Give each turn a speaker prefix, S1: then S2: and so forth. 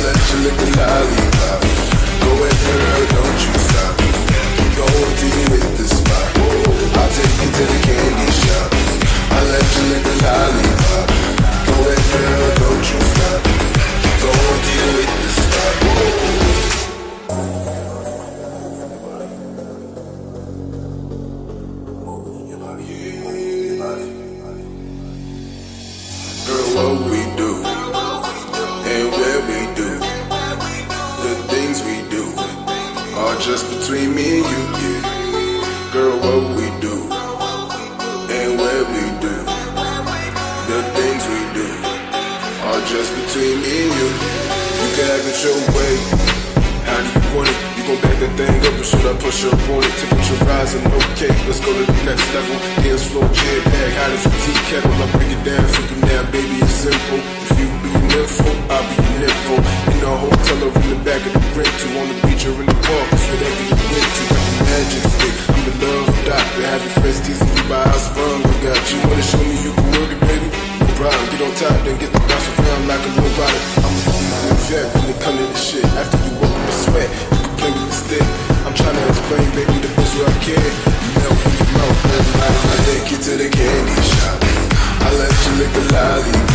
S1: let you lick the lollipop. Go ahead, girl, don't you stop. Keep going till you hit the spot. I'll take you to the candy shop. I'll let you lick the lollipop. Go ahead, girl, don't you stop. Keep going till you hit the spot. Girl, what we do and where we do, the things we do are just between me and you, yeah. Girl, what we do and where we do, the things we do are just between me and you. You can have it your way. How do you want it? You gon' back that thing up or should I push up on it? Temperature rising, okay, let's go to the next level. Dance floor, jam bag, hot as a tea kettle. I break it down, simple now, baby, it's simple. If you be an info, I'll be an info. In the hotel or in the back of the rental, on the beach or in the park, it's whatever you went to. Got the magic stick, I'm the love doctor. Have your friends teasing you by how sprung. I got you, wanna show me you can work it, baby? No problem, get on top, then get the bounce around like a robot. I'm a seasoned vet when it come to this shit. After you work with the sweat, you can play with the stick. I'm trying to explain, baby, the best way I can. You melt in your mouth, everybody. I take you to the candy shop. I let you lick the lollipop.